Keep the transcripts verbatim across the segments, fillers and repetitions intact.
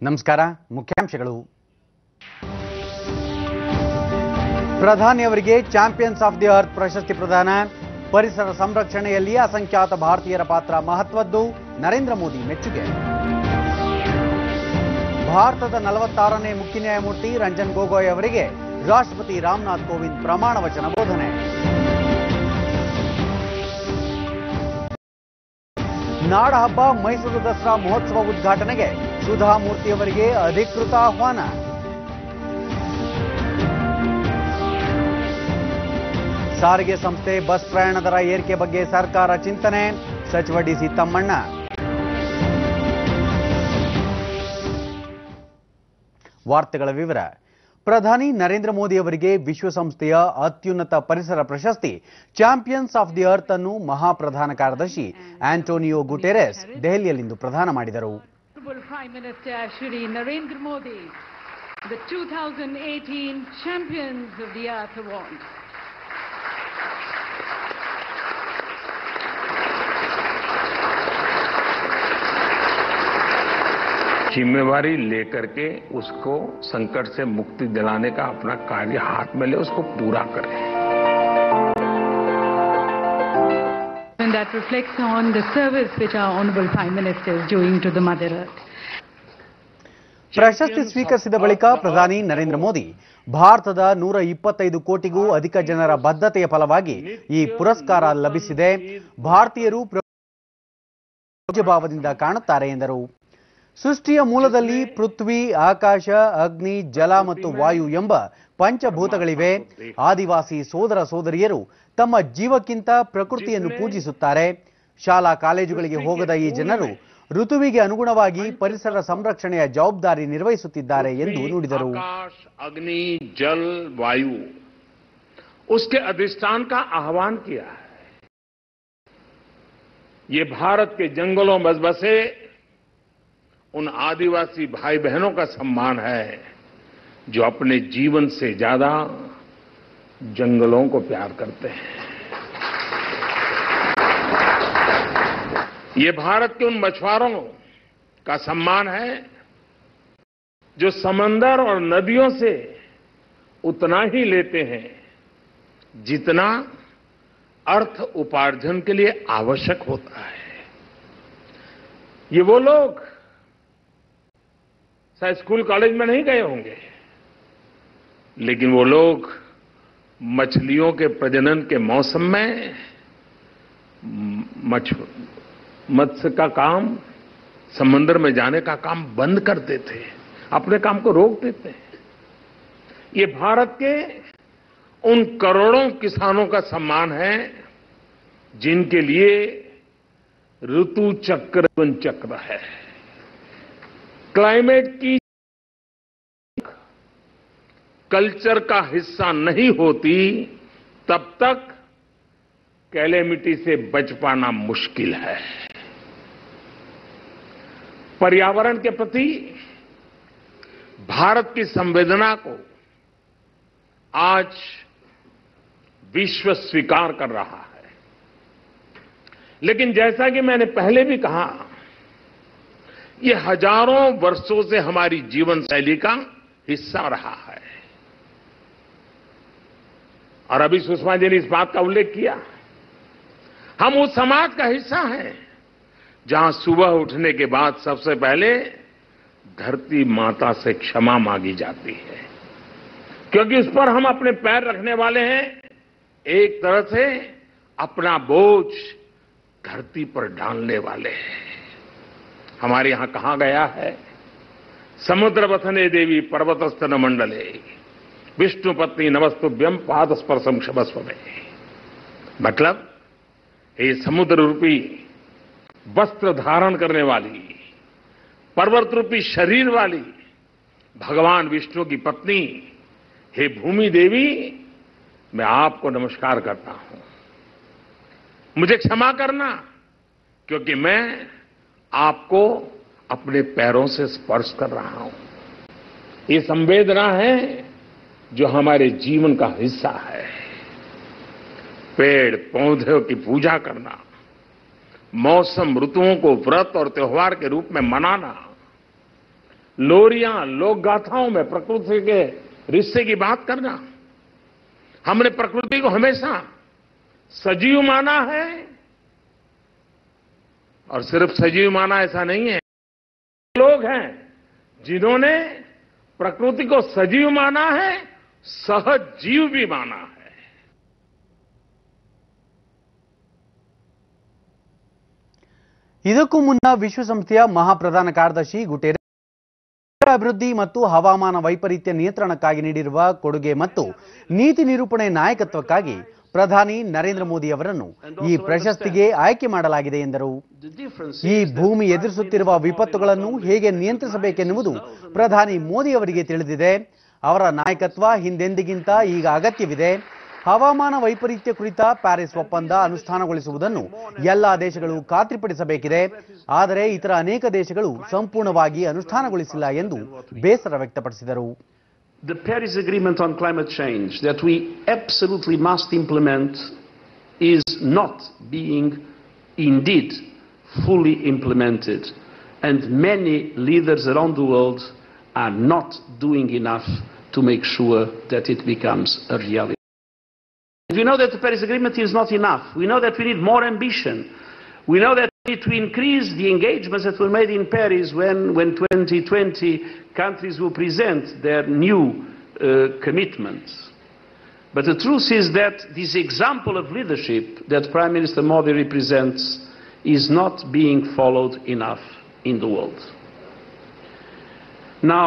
ನಮಸ್ಕಾರ. ಮುಖ್ಯಾಂಶಗಳು. ಪ್ರಧಾನಿಯವರಿಗೆ ಚಾಂಪಿಯನ್ಸ್ ಆಫ್ ದಿ ಅರ್ತ್ ಪ್ರಶಸ್ತಿ ಪ್ರದಾನ. ಪರಿಸರ ಸಂರಕ್ಷಣೆಯಲ್ಲಿ ಅಸಂಖ್ಯಾತ ಭಾರತೀಯರ ಪಾತ್ರ ಮಹತ್ವದ್ದು. ನರೇಂದ್ರ ಮೋದಿ ಮೆಚ್ಚುಗೆ. ಭಾರತದ ನಲವತ್ತಾರನೇ ಮುಖ್ಯ ನ್ಯಾಯಮೂರ್ತಿ ರಂಜನ್ ಗೊಗೊಯ್ ಅವರಿಗೆ ರಾಷ್ಟ್ರಪತಿ ರಾಮನಾಥ್ ಕೋವಿಂದ್ ಪ್ರಮಾಣ ವಚನ ಬೋಧನೆ. ನಾಡಹಬ್ಬ ಮೈಸೂರು ದಸರಾ ಮಹೋತ್ಸವ ಉದ್ಘಾಟನೆಗೆ ಸುಧಾಮೂರ್ತಿಯವರಿಗೆ ಅಧಿಕೃತ ಆಹ್ವಾನ. ಸಾರಿಗೆ ಸಂಸ್ಥೆ ಬಸ್ ಪ್ರಯಾಣ ದರ ಏರಿಕೆ ಬಗ್ಗೆ ಸರ್ಕಾರ ಚಿಂತನೆ. ಸಚಿವ ಡಿಸಿ ತಮ್ಮಣ್ಣ. ವಾರ್ತೆಗಳ ವಿವರ. ಪ್ರಧಾನಿ ನರೇಂದ್ರ ಮೋದಿ ಅವರಿಗೆ ವಿಶ್ವಸಂಸ್ಥೆಯ ಅತ್ಯುನ್ನತ ಪರಿಸರ ಪ್ರಶಸ್ತಿ ಚಾಂಪಿಯನ್ಸ್ ಆಫ್ ದಿ ಅರ್ತ್ ಅನ್ನು ಮಹಾಪ್ರಧಾನ ಕಾರ್ಯದರ್ಶಿ ಆಂಟೋನಿಯೋ ಗುಟೆರೆಸ್ ದೆಹಲಿಯಲ್ಲಿಂದು ಪ್ರದಾನ ಮಾಡಿದರು. Prime Minister Shri Narendra Modi, the two thousand eighteen Champions of the Earth Award. जिम्मेवारी लेकर के उसको संकट से मुक्ति दिलाने का अपना कार्य हाथ में ले, उसको पूरा करें. And that reflects on the service which our Honorable Prime Minister is doing to the Mother Earth. ಪ್ರಶಸ್ತಿ ಸ್ವೀಕರಿಸಿದ ಬಳಿಕ ಪ್ರಧಾನಿ ನರೇಂದ್ರ ಮೋದಿ ಭಾರತದ ನೂರ ಇಪ್ಪತ್ತೈದು ಕೋಟಿಗೂ ಅಧಿಕ ಜನರ ಬದ್ಧತೆಯ ಫಲವಾಗಿ ಈ ಪುರಸ್ಕಾರ ಲಭಿಸಿದೆ. ಭಾರತೀಯರು ಭಾವದಿಂದ ಕಾಣುತ್ತಾರೆ ಎಂದರು. ಸೃಷ್ಟಿಯ ಮೂಲದಲ್ಲಿ ಪೃಥ್ವಿ, ಆಕಾಶ, ಅಗ್ನಿ, ಜಲ ಮತ್ತು ವಾಯು ಎಂಬ ಪಂಚಭೂತಗಳಿವೆ. ಆದಿವಾಸಿ ಸೋದರ ಸೋದರಿಯರು ತಮ್ಮ ಜೀವಕ್ಕಿಂತ ಪ್ರಕೃತಿಯನ್ನು ಪೂಜಿಸುತ್ತಾರೆ. ಶಾಲಾ ಕಾಲೇಜುಗಳಿಗೆ ಹೋಗದ ಈ ಜನರು ಋತುವಿಗೆ ಅನುಗುಣವಾಗಿ ಪರಿಸರ ಸಂರಕ್ಷಣೆಯ ಜವಾಬ್ದಾರಿ ನಿರ್ವಹಿಸುತ್ತಿದ್ದಾರೆ ಎಂದು ನುಡಿದರು. आकाश, अग्नि, जल, वायु उसके अधिष्ठान का आह्वान किया है. ये भारत के जंगलों में बसे उन आदिवासी भाई बहनों का सम्मान है जो अपने जीवन से ज्यादा जंगलों को प्यार करते हैं. ये भारत के उन मछुआरों का सम्मान है जो समंदर और नदियों से उतना ही लेते हैं जितना अर्थ उपार्जन के लिए आवश्यक होता है. ये वो लोग शायद स्कूल कॉलेज में नहीं गए होंगे, लेकिन वो लोग मछलियों के प्रजनन के मौसम में मछ मत्स्य का काम, समंदर में जाने का काम बंद कर देते, अपने काम को रोक देते हैं. ये भारत के उन करोड़ों किसानों का सम्मान है जिनके लिए ऋतु चक्र जीवन चक्र है. क्लाइमेट की कल्चर का हिस्सा नहीं होती तब तक कैलेमिटी से बच पाना मुश्किल है. पर्यावरण के प्रति भारत की संवेदना को आज विश्व स्वीकार कर रहा है. लेकिन जैसा कि मैंने पहले भी कहा, ये हजारों वर्षों से हमारी जीवन शैली का हिस्सा रहा है. और अभी सुषमा जी ने इस बात का उल्लेख किया, हम उस समाज का हिस्सा हैं जहां सुबह उठने के बाद सबसे पहले धरती माता से क्षमा मांगी जाती है, क्योंकि उस पर हम अपने पैर रखने वाले हैं. एक तरह से अपना बोझ धरती पर डालने वाले हैं. हमारे यहां कहा गया है, समुद्र वथने देवी पर्वतस्तन मंडले विष्णु पत्नी नमस्तुभ्यम पाद स्पर्शम क्षमस्व में. मतलब ये समुद्र रूपी वस्त्र धारण करने वाली, पर्वत रूपी शरीर वाली भगवान विष्णु की पत्नी हे भूमि देवी, मैं आपको नमस्कार करता हूं. मुझे क्षमा करना, क्योंकि मैं आपको अपने पैरों से स्पर्श कर रहा हूं. ये संवेदना है जो हमारे जीवन का हिस्सा है. पेड़ पौधों की पूजा करना, मौसम ऋतुओं को व्रत और त्योहार के रूप में मनाना, लोरियां, लोक गाथाओं में प्रकृति के रिश्ते की बात करना। हमने प्रकृति को हमेशा सजीव माना है, और सिर्फ सजीव माना ऐसा नहीं है। लोग हैं जिन्होंने प्रकृति को सजीव माना है, सहज जीव भी माना है। ಇದಕ್ಕೂ ಮುನ್ನ ವಿಶ್ವಸಂಸ್ಥೆಯ ಮಹಾಪ್ರಧಾನ ಕಾರ್ಯದರ್ಶಿ ಗುಟೆರೆಸ್ ಅಭಿವೃದ್ಧಿ ಮತ್ತು ಹವಾಮಾನ ವೈಪರೀತ್ಯ ನಿಯಂತ್ರಣಕ್ಕಾಗಿ ನೀಡಿರುವ ಕೊಡುಗೆ ಮತ್ತು ನೀತಿ ನಿರೂಪಣೆ ನಾಯಕತ್ವಕ್ಕಾಗಿ ಪ್ರಧಾನಿ ನರೇಂದ್ರ ಮೋದಿ ಅವರನ್ನು ಈ ಪ್ರಶಸ್ತಿಗೆ ಆಯ್ಕೆ ಮಾಡಲಾಗಿದೆ ಎಂದರು. ಈ ಭೂಮಿ ಎದುರಿಸುತ್ತಿರುವ ವಿಪತ್ತುಗಳನ್ನು ಹೇಗೆ ನಿಯಂತ್ರಿಸಬೇಕೆನ್ನುವುದು ಪ್ರಧಾನಿ ಮೋದಿ ಅವರಿಗೆ ತಿಳಿದಿದೆ. ಅವರ ನಾಯಕತ್ವ ಹಿಂದೆಂದಿಗಿಂತ ಈಗ ಅಗತ್ಯವಿದೆ. ಹವಾಮಾನ ವೈಪರೀತ್ಯ ಕುರಿತ ಪ್ಯಾರಿಸ್ ಒಪ್ಪಂದ ಅನುಷ್ಠಾನಗೊಳಿಸುವುದನ್ನು ಎಲ್ಲಾ ದೇಶಗಳು ಖಾತ್ರಿಪಡಿಸಬೇಕಿದೆ. ಆದರೆ ಇತರ ಅನೇಕ ದೇಶಗಳು ಸಂಪೂರ್ಣವಾಗಿ ಅನುಷ್ಠಾನಗೊಳಿಸಿಲ್ಲ ಎಂದು ಬೇಸರ ವ್ಯಕ್ತಪಡಿಸಿದರು. The Paris Agreement on climate change that we absolutely must implement is not being indeed fully implemented, and many leaders around the world are not doing enough to make sure that it becomes a reality. We know that the Paris Agreement is not enough. We know that we need more ambition. We know that we need to increase the engagements that were made in Paris when, when twenty twenty countries will present their new uh, commitments. But the truth is that this example of leadership that Prime Minister Modi represents is not being followed enough in the world. Now,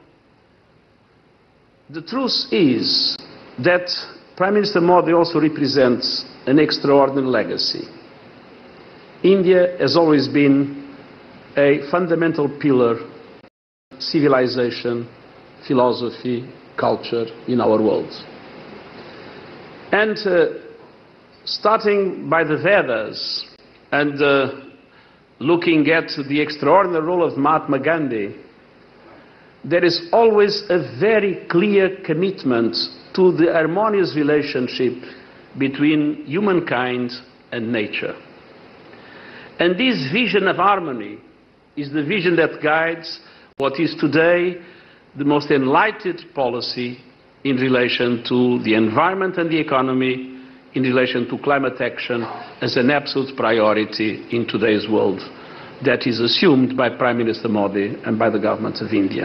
the truth is that Prime Minister Modi also represents an extraordinary legacy. India has always been a fundamental pillar of civilization, philosophy, culture in our world. And uh, starting by the Vedas and uh, looking at the extraordinary role of Mahatma Gandhi, there is always a very clear commitment to the harmonious relationship between humankind and nature. And this vision of harmony is the vision that guides what is today the most enlightened policy in relation to the environment and the economy, in relation to climate action as an absolute priority in today's world that is assumed by Prime Minister Modi and by the government of India.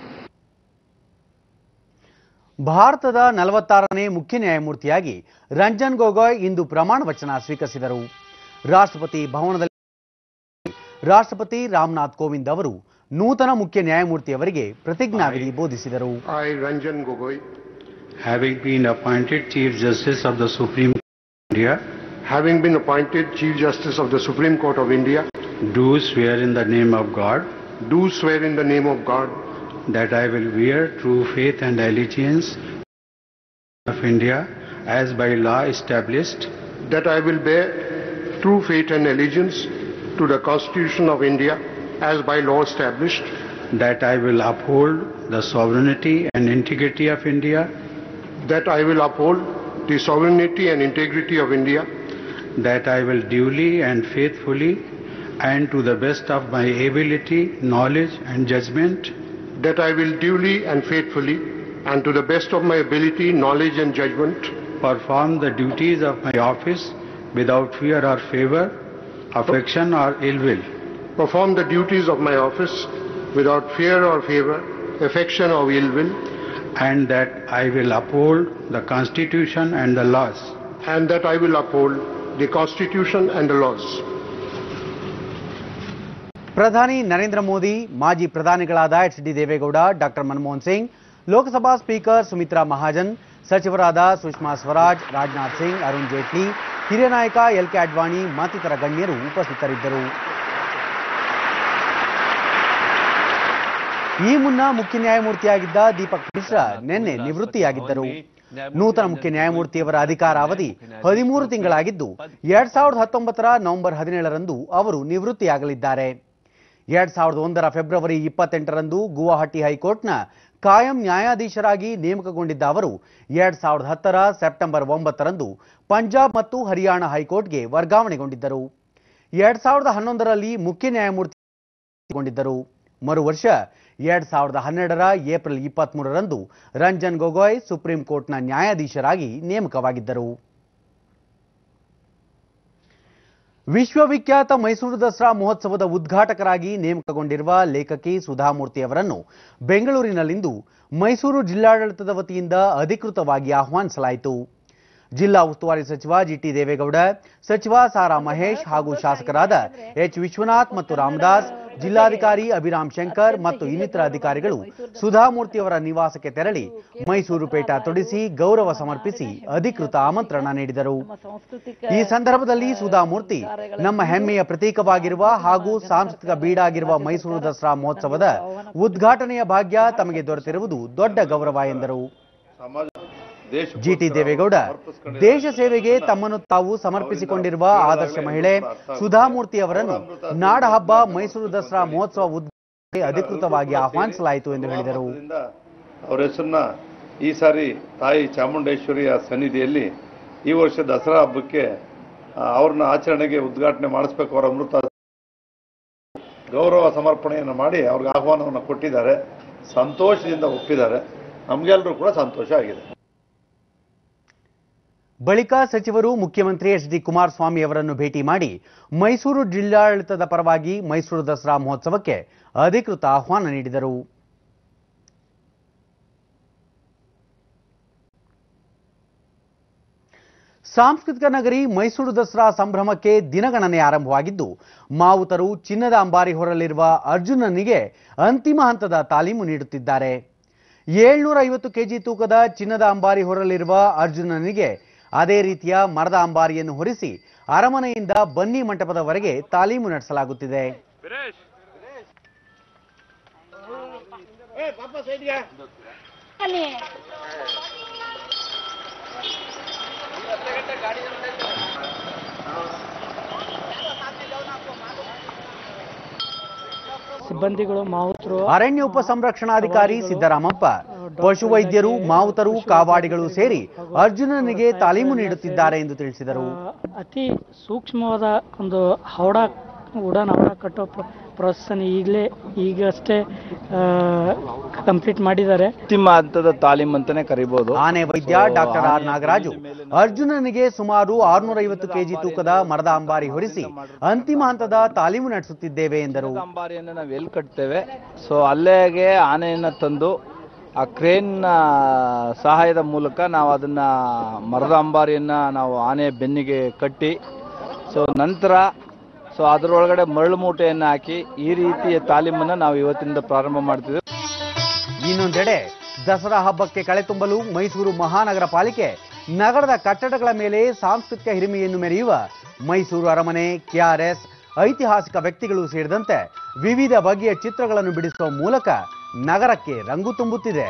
ಭಾರತದ ನಲವತ್ತಾರನೇ ಮುಖ್ಯ ನ್ಯಾಯಮೂರ್ತಿಯಾಗಿ ರಂಜನ್ ಗೊಗೊಯ್ ಇಂದು ಪ್ರಮಾಣ ವಚನ ಸ್ವೀಕರಿಸಿದರು. ರಾಷ್ಟ್ರಪತಿ ಭವನದಲ್ಲಿ ರಾಷ್ಟ್ರಪತಿ ರಾಮನಾಥ್ ಕೋವಿಂದ್ ಅವರು ನೂತನ ಮುಖ್ಯ ನ್ಯಾಯಮೂರ್ತಿಯವರಿಗೆ ಪ್ರತಿಜ್ಞಾವಿಧಿ ಬೋಧಿಸಿದರು. I, Ranjan Gogoi, having been appointed Chief Justice of the Supreme Court of India, having been appointed Chief Justice of the Supreme Court of India, do swear in the name of God do swear in the name of God that I will bear true faith and allegiance of India as by law established, that I will bear true faith and allegiance to the Constitution of India as by law established, that I will uphold the sovereignty and integrity of India, that I will uphold the sovereignty and integrity of India, that I will duly and faithfully and to the best of my ability, knowledge and judgment, that I will duly and faithfully and to the best of my ability, knowledge and judgment perform the duties of my office without fear or favor, affection or ill will, perform the duties of my office without fear or favor, affection or ill will, and that I will uphold the Constitution and the laws, and that I will uphold the Constitution and the laws. ಪ್ರಧಾನಿ ನರೇಂದ್ರ ಮೋದಿ, ಮಾಜಿ ಪ್ರಧಾನಿಗಳಾದ H D Deve Gowda, doctor Manmohan Singh, Lok Sabha speaker Sumitra Mahajan, ಸಚಿವರಾದ ಸುಷ್ಮಾ ಸ್ವರಾಜ್, ರಾಜನಾಥ್ ಸಿಂಗ್, ಅರುಣ್ ಜೇಟ್ಲಿ, ಹಿರಿಯ ನಾಯಕ L K Advani ಮತ್ತಿತರ ಗಣ್ಯರು ಉಪಸ್ಥಿತರಿದ್ದರು. ಈ ಮುನ್ನ ಮುಖ್ಯ ನ್ಯಾಯಮೂರ್ತಿಯಾಗಿದ್ದ ದೀಪಕ್ ಮಿಶ್ರಾ ನಿನ್ನೆ ನಿವೃತ್ತಿಯಾಗಿದ್ದರು. ನೂತನ ಮುಖ್ಯ ನ್ಯಾಯಮೂರ್ತಿಯವರ ಅಧಿಕಾರಾವಧಿ ಹದಿಮೂರು ತಿಂಗಳಾಗಿದ್ದು ಎರಡ್ ಸಾವಿರದ ಹತ್ತೊಂಬತ್ತರ ನವೆಂಬರ್ ಹದಿನೇಳರಂದು ಅವರು ನಿವೃತ್ತಿಯಾಗಲಿದ್ದಾರೆ. ಎರಡ್ ಸಾವಿರದ ಒಂದರ ಫೆಬ್ರವರಿ ಇಪ್ಪತ್ತೆಂಟರಂದು ಗುವಾಹಟಿ ಹೈಕೋರ್ಟ್ನ ಕಾಯಂ ನ್ಯಾಯಾಧೀಶರಾಗಿ ನೇಮಕಗೊಂಡಿದ್ದ ಅವರು ಎರಡ್ ಸಾವಿರದ ಹತ್ತರ ಸೆಪ್ಟೆಂಬರ್ ಒಂಬತ್ತರಂದು ಪಂಜಾಬ್ ಮತ್ತು ಹರಿಯಾಣ ಹೈಕೋರ್ಟ್ಗೆ ವರ್ಗಾವಣೆಗೊಂಡಿದ್ದರು. ಎರಡ್ ಸಾವಿರದ ಹನ್ನೊಂದರಲ್ಲಿ ಮುಖ್ಯ ನ್ಯಾಯಮೂರ್ತಿಗೊಂಡಿದ್ದರು. ಮರು ವರ್ಷ ಎರಡ್ ಸಾವಿರದ ಹನ್ನೆರಡರ ಏಪ್ರಿಲ್ ಇಪ್ಪತ್ಮೂರರಂದು ರಂಜನ್ ಗೊಗೊಯ್ ಸುಪ್ರೀಂ ಕೋರ್ಟ್ನ ನ್ಯಾಯಾಧೀಶರಾಗಿ ನೇಮಕವಾಗಿದ್ದರು. ವಿಶ್ವವಿಖ್ಯಾತ ಮೈಸೂರು ದಸರಾ ಮಹೋತ್ಸವದ ಉದ್ಘಾಟಕರಾಗಿ ನೇಮಕಗೊಂಡಿರುವ ಲೇಖಕಿ ಸುಧಾಮೂರ್ತಿ ಅವರನ್ನು ಬೆಂಗಳೂರಿನಲ್ಲಿಂದು ಮೈಸೂರು ಜಿಲ್ಲಾಡಳಿತದ ವತಿಯಿಂದ ಅಧಿಕೃತವಾಗಿ ಆಹ್ವಾನಿಸಲಾಯಿತು. ಜಿಲ್ಲಾ ಉಸ್ತುವಾರಿ ಸಚಿವ ಜಿಟಿ ದೇವೇಗೌಡ, ಸಚಿವ ಸಾರಾ ಮಹೇಶ್ ಹಾಗೂ ಶಾಸಕರಾದ ಎಚ್ ವಿಶ್ವನಾಥ್ ಮತ್ತು ರಾಮದಾಸ್, ಜಿಲ್ಲಾಧಿಕಾರಿ ಅಭಿರಾಮ್ ಶಂಕರ್ ಮತ್ತು ಇನ್ನಿತರ ಅಧಿಕಾರಿಗಳು ಸುಧಾಮೂರ್ತಿ ಅವರ ನಿವಾಸಕ್ಕೆ ತೆರಳಿ ಮೈಸೂರು ಪೇಟ ತೊಡಿಸಿ ಗೌರವ ಸಮರ್ಪಿಸಿ ಅಧಿಕೃತ ಆಮಂತ್ರಣ ನೀಡಿದರು. ಈ ಸಂದರ್ಭದಲ್ಲಿ ಸುಧಾಮೂರ್ತಿ ನಮ್ಮ ಹೆಮ್ಮೆಯ ಪ್ರತೀಕವಾಗಿರುವ ಹಾಗೂ ಸಾಂಸ್ಕೃತಿಕ ಬೀಡಾಗಿರುವ ಮೈಸೂರು ದಸರಾ ಮಹೋತ್ಸವದ ಉದ್ಘಾಟನೆಯ ಭಾಗ್ಯ ತಮಗೆ ದೊರೆತಿರುವುದು ದೊಡ್ಡ ಗೌರವ ಎಂದರು. ಜಿಟಿ ದೇವೇಗೌಡ ದೇಶ ಸೇವೆಗೆ ತಮ್ಮನ್ನು ತಾವು ಸಮರ್ಪಿಸಿಕೊಂಡಿರುವ ಆದರ್ಶ ಮಹಿಳೆ ಸುಧಾಮೂರ್ತಿ ಅವರನ್ನು ನಾಡ ಹಬ್ಬ ಮೈಸೂರು ದಸರಾ ಮಹೋತ್ಸವ ಉದ್ಘಾಟನೆಗೆ ಅಧಿಕೃತವಾಗಿ ಆಹ್ವಾನಿಸಲಾಯಿತು ಎಂದು ಹೇಳಿದರು. ಅವರ ಹೆಸರನ್ನ ಈ ಸಾರಿ ತಾಯಿ ಚಾಮುಂಡೇಶ್ವರಿಯ ಸನ್ನಿಧಿಯಲ್ಲಿ ಈ ವರ್ಷ ದಸರಾ ಹಬ್ಬಕ್ಕೆ ಅವ್ರನ್ನ ಆಚರಣೆಗೆ ಉದ್ಘಾಟನೆ ಮಾಡಿಸಬೇಕು. ಅವರ ಅಮೃತ ಗೌರವ ಸಮರ್ಪಣೆಯನ್ನು ಮಾಡಿ ಅವ್ರಿಗೆ ಆಹ್ವಾನವನ್ನು ಕೊಟ್ಟಿದ್ದಾರೆ. ಸಂತೋಷದಿಂದ ಒಪ್ಪಿದ್ದಾರೆ. ನಮಗೆಲ್ಲರೂ ಕೂಡ ಸಂತೋಷ ಆಗಿದೆ. ಬಳಿಕ ಸಚಿವರು ಮುಖ್ಯಮಂತ್ರಿ ಎಚ್ ಡಿ ಕುಮಾರಸ್ವಾಮಿ ಅವರನ್ನು ಭೇಟಿ ಮಾಡಿ ಮೈಸೂರು ಜಿಲ್ಲಾಡಳಿತದ ಪರವಾಗಿ ಮೈಸೂರು ದಸರಾ ಮಹೋತ್ಸವಕ್ಕೆ ಅಧಿಕೃತ ಆಹ್ವಾನ ನೀಡಿದರು. ಸಾಂಸ್ಕೃತಿಕ ನಗರಿ ಮೈಸೂರು ದಸರಾ ಸಂಭ್ರಮಕ್ಕೆ ದಿನಗಣನೆ ಆರಂಭವಾಗಿದ್ದು, ಮಾವುತರು ಚಿನ್ನದ ಅಂಬಾರಿ ಹೊರಲಿರುವ ಅರ್ಜುನನಿಗೆ ಅಂತಿಮ ಹಂತದ ತಾಲೀಮು ನೀಡುತ್ತಿದ್ದಾರೆ. ಏಳ್ನೂರ ಐವತ್ತು ಕೆಜಿ ತೂಕದ ಚಿನ್ನದ ಅಂಬಾರಿ ಹೊರಲಿರುವ ಅರ್ಜುನನಿಗೆ ಅದೇ ರೀತಿಯ ಮರದ ಅಂಬಾರಿಯನ್ನು ಹೊರಿಸಿ ಅರಮನೆಯಿಂದ ಬನ್ನಿ ಮಂಟಪದವರೆಗೆ ತಾಲೀಮು ನಡೆಸಲಾಗುತ್ತಿದೆ. ಸಿಬ್ಬಂದಿಗಳು ಮಾವುತರು, ಅರಣ್ಯ ಉಪ ಸಂರಕ್ಷಣಾಧಿಕಾರಿ ಸಿದ್ದರಾಮಪ್ಪ, ಪಶುವೈದ್ಯರು, ಮಾವುತರು, ಕಾವಾಡಿಗಳು ಸೇರಿ ಅರ್ಜುನನಿಗೆ ತಾಲೀಮು ನೀಡುತ್ತಿದ್ದಾರೆ ಎಂದು ತಿಳಿಸಿದರು. ಅತಿ ಸೂಕ್ಷ್ಮವಾದ ಒಂದು ಹವಡ ಉಡಾನ್ ಹವಡ ಕಟ್ಟೋ ಪ್ರೊಸೆಸ್ ಈಗಲೇ ಈಗಷ್ಟೇ ಕಂಪ್ಲೀಟ್ ಮಾಡಿದ್ದಾರೆ. ಅಂತಿಮ ಹಂತದ ತಾಲೀಮ್ ಅಂತಾನೆ ಕರಿಬಹುದು. ಆನೆ ವೈದ್ಯ ಡಾಕ್ಟರ್ ಆರ್ ನಾಗರಾಜು ಅರ್ಜುನನಿಗೆ ಸುಮಾರು ಆರ್ನೂರ ಐವತ್ತು ಕೆಜಿ ತೂಕದ ಮರದ ಅಂಬಾರಿ ಹೊರಿಸಿ ಅಂತಿಮ ಹಂತದ ತಾಲೀಮು ನಡೆಸುತ್ತಿದ್ದೇವೆ ಎಂದರು. ಅಂಬಾರಿಯನ್ನು ನಾವು ಎಲ್ಲಿ ಕಟ್ತೇವೆ, ಸೊ ಅಲ್ಲಿಗೆ ಆನೆಯನ್ನ ತಂದು ಆ ಕ್ರೇನ್ ಸಹಾಯದ ಮೂಲಕ ನಾವು ಅದನ್ನ ಮರದ ಅಂಬಾರಿಯನ್ನ ನಾವು ಆನೆ ಬೆನ್ನಿಗೆ ಕಟ್ಟಿ, ಸೊ ನಂತರ ಸೊ ಅದರೊಳಗಡೆ ಮರಳು ಮೂಟೆಯನ್ನು ಹಾಕಿ ಈ ರೀತಿಯ ತಾಲೀಮನ್ನು ನಾವು ಇವತ್ತಿನಿಂದ ಪ್ರಾರಂಭ ಮಾಡ್ತಿದ್ದೇವೆ. ಇನ್ನೊಂದೆಡೆ ದಸರಾ ಹಬ್ಬಕ್ಕೆ ಕಳೆ ತುಂಬಲು ಮೈಸೂರು ಮಹಾನಗರ ಪಾಲಿಕೆ ನಗರದ ಕಟ್ಟಡಗಳ ಮೇಲೆ ಸಾಂಸ್ಕೃತಿಕ ಹಿರಿಮೆಯನ್ನು ಮೆರೆಯುವ ಮೈಸೂರು ಅರಮನೆ, ಕೆಆರ್ಎಸ್, ಐತಿಹಾಸಿಕ ವ್ಯಕ್ತಿಗಳು ಸೇರಿದಂತೆ ವಿವಿಧ ಬಗೆಯ ಚಿತ್ರಗಳನ್ನು ಬಿಡಿಸುವ ಮೂಲಕ ನಗರಕ್ಕೆ ರಂಗು ತುಂಬುತ್ತಿದೆ.